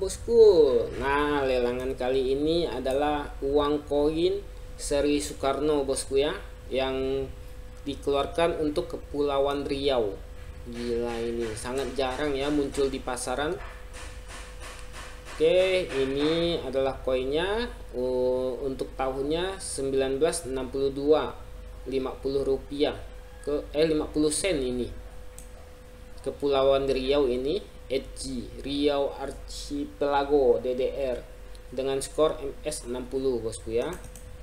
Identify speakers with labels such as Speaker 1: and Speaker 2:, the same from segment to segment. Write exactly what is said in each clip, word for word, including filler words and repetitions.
Speaker 1: bosku. Nah, lelangan kali ini adalah uang koin seri Soekarno bosku ya, yang dikeluarkan untuk Kepulauan Riau. Gila, ini sangat jarang ya muncul di pasaran. Oke, ini adalah koinnya uh, untuk tahunnya seribu sembilan ratus enam puluh dua, lima puluh rupiah ke eh lima puluh sen ini. Kepulauan Riau ini H G Riau Archipelago D D R dengan skor M S enam puluh bosku ya.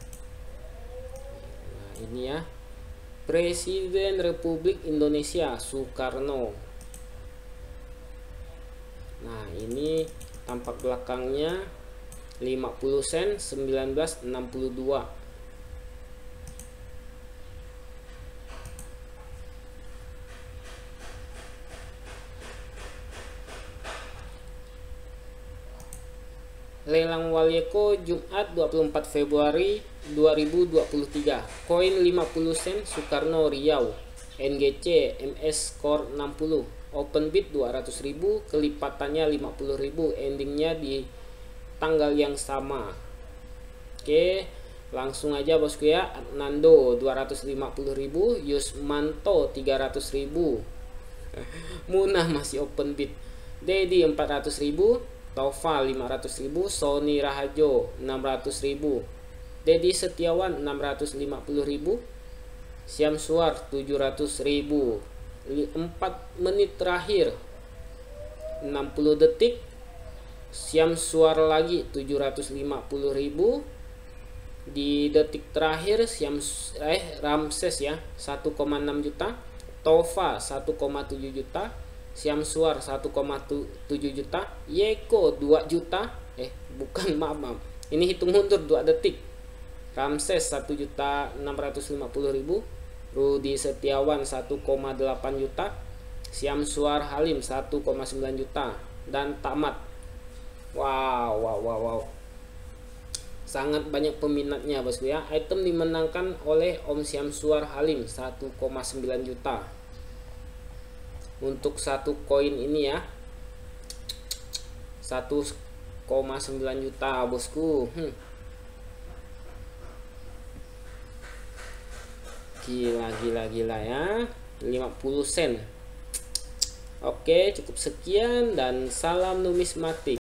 Speaker 1: Nah, ini ya. Presiden Republik Indonesia Soekarno. Nah, ini tampak belakangnya lima puluh sen seribu sembilan ratus enam puluh dua. Lelang Walyeko Jumat dua puluh empat Februari dua ribu dua puluh tiga. Koin lima puluh sen Soekarno Riau N G C M S skor enam puluh. Open bid dua ratus ribu, kelipatannya lima puluh ribu, endingnya di tanggal yang sama. Oke, langsung aja bosku ya. Nando dua ratus lima puluh ribu, Yusmanto tiga ratus ribu. Munah masih open bid. Dedi empat ratus ribu, Tova lima ratus ribu, Sony Rahajo enam ratus ribu, Dedi Setiawan enam ratus lima puluh ribu, Syam Suar tujuh ratus ribu. Empat menit terakhir enam puluh detik, Syam Suar lagi tujuh ratus lima puluh ribu. Di detik terakhir Syam eh Ramses ya satu koma enam juta, Tova satu koma tujuh juta, Syam Suar satu koma tujuh juta, Yeko dua juta, eh bukan maaf, maaf. Ini hitung mundur dua detik. Ramses satu juta enam ratus lima puluh ribu, Rudi Setiawan satu koma delapan juta, Syam Suar Halim satu koma sembilan juta, dan tamat. Wow, wow, wow, wow. Sangat banyak peminatnya bosku ya. Item dimenangkan oleh Om Syam Suar Halim satu koma sembilan juta. Untuk satu koin ini ya satu koma sembilan juta bosku. hmm. Gila, gila, gila ya. lima puluh sen. Oke, cukup sekian dan salam numismatik.